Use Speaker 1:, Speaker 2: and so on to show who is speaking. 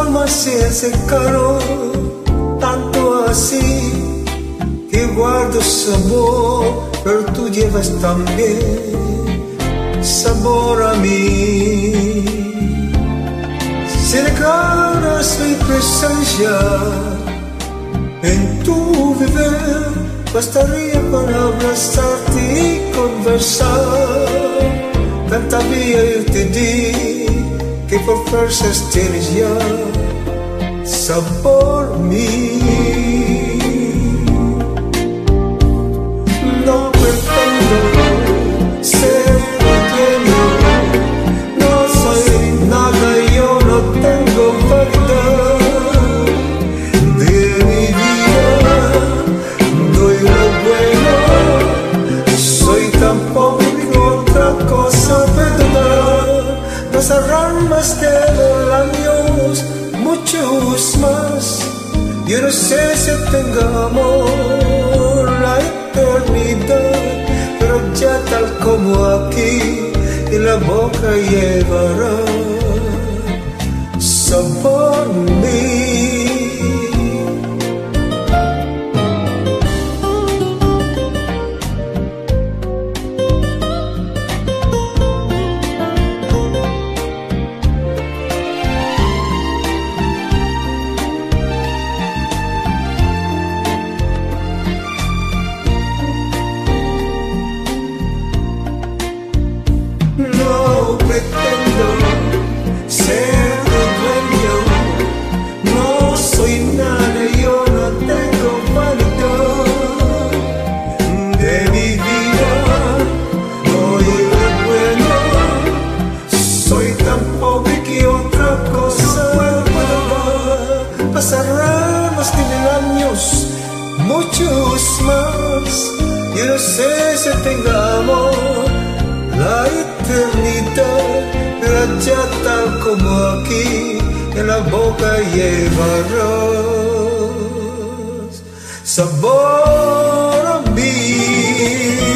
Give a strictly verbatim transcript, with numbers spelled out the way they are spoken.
Speaker 1: alma se secaron, tanto así que guardo sabor, pero tú llevas también sabor a mí. Si declaras mi presencia en tu vivir, bastaría para abrazarte y conversar. Tanta vía yo te di que por fuerzas tienes ya sabor mí. No pretendo ser tu dueño, no soy nada, yo no tengo validad de mi vida. Doy lo bueno, soy tan pobre que otra cosa perdonar. Pasarán más de mil años, muchos más. Yo no sé si tenga amor la eternidad, pero ya tal como aquí, en la boca llevará sabor mío. No pretendo ser tu dueño, no soy nada, yo no tengo validad de mi vida. Doy lo bueno, soy tan pobre que otra cosa puedo dar. Pasarán más de mil años, muchos más. Yo no sé si tenga amor la eternidad, pero ya tal como aquí, en la boca llevarás sabor a mí.